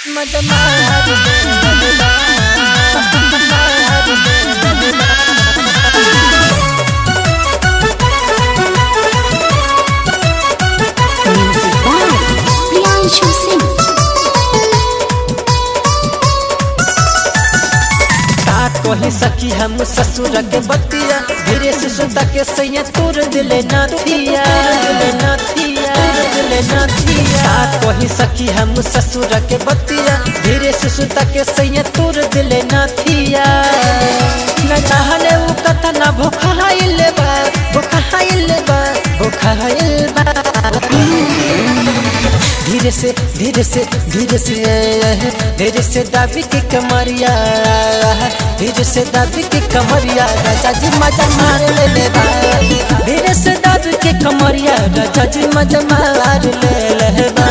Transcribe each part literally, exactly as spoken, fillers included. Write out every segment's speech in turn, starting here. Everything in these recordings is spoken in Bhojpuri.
मजा मार दे कही सखी हम ससुर के बतिया धीरे से सुता के सैया तोड़ दिले नाथिया दिले नाथिया दिले नाथिया कही सखी हम ससुर के बतिया धीरे से सुता के सैया तोड़ दिले नाथिया न चाहले वो कथा ना भूखा हाइल बा भूखा हाइल बा भूखा हाइल बा धीरे से धीरे से धीरे से धीरे से दाबी के कमरिया धीरे से दाबी के कमरिया राजा जी मजा मार ले ले बा धीरे से दाबी के कमरिया राजा जी मजा मार ले ले बा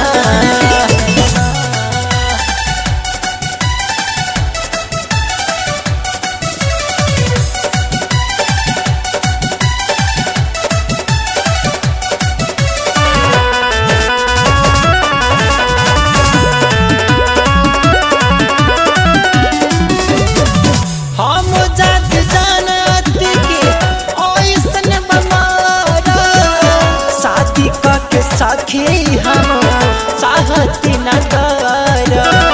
साखी हम साहती न कर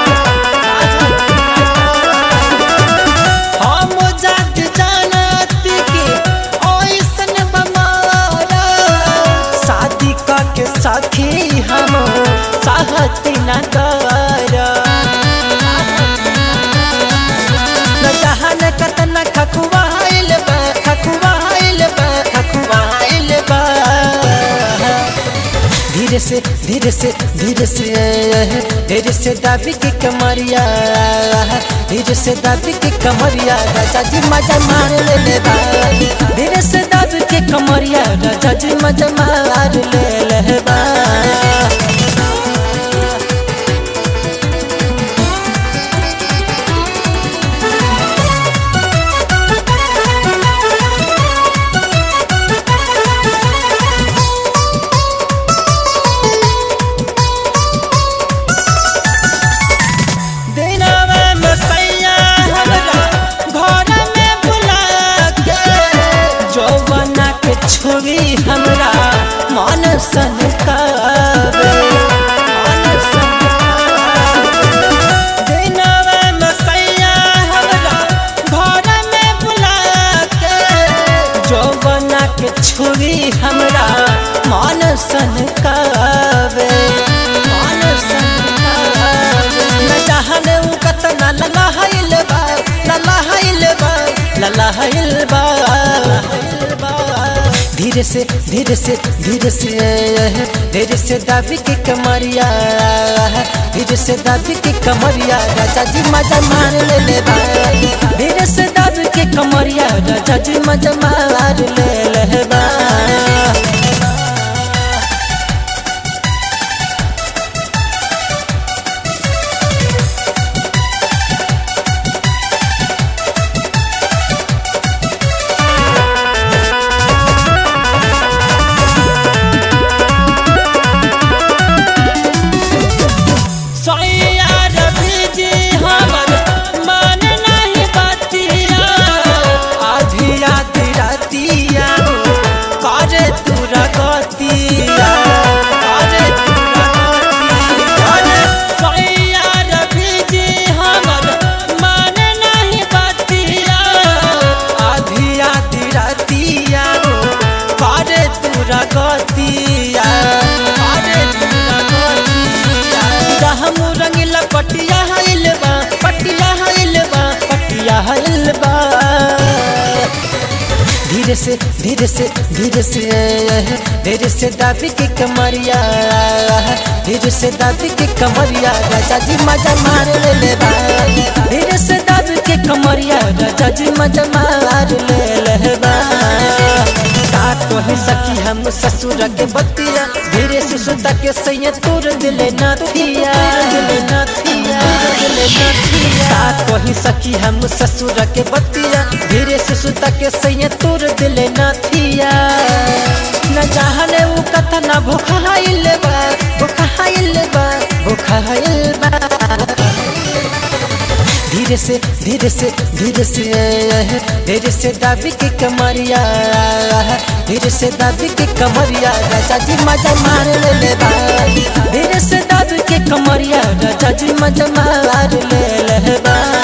हम जात जानत के ओइसन बमारा शादी का के साखी हम साहती न कर न जहान कतना खखुआइल बा खखुआइल बा खखुआइल बा धीरे से धीरे से धीरे से धीरे से दाबी की कमरिया धीरे से दाबी की कमरिया राजा जी मजा मार ले ले बा धीरे से दाबी की कमरिया राजा जी मजा मार ले ले बा छुरी हमरा मन सन कावे मन सन दिनवा मसैया हमरा घर में बुला के जौवना के छुरी हमरा मन सन कावे मन सन कावे न चाहले उ कतना ललहाइल बा ललहाइल बा ललहाइल बा धीरे से धीरे से धीरे से धीरे से दाबी की कमरिया धीरे से दाबी की कमरिया राजा जी मजा मार ले ले बा धीरे से दाबी की कमरिया राजा जी मजा मार ले ले बा पटिया हाइल बा पटिया हाइल बा पटिया हाइल बा धीरे से धीरे से धीरे से धीरे से दाबी की कमरिया धीरे से दाबी की कमरिया राजा जी मजा मार ले ले बा धीरे से दाबी की कमरिया राजा जी मजा मार ले ले बा कही सखी हम ससुर के बतिया धीरे से सुता के सैया तोड़ दिले नाथिया दिले नाथिया दिले नाथिया कही सखी हम ससुर के बतिया धीरे से सुता के सैया तोड़ दिले नाथिया न चाहले वो कथा ना भूखा हाइल बा भूखा हाइल बा भूखा हाइल बा धीरे से धीरे से धीरे से धीरे से दाबी के कमरिया धीरे से दाबी के कमरिया राजा जी मजा मार ले ले बा धीरे से दाबी के कमरिया राजा जी मजा मार ले ले बा।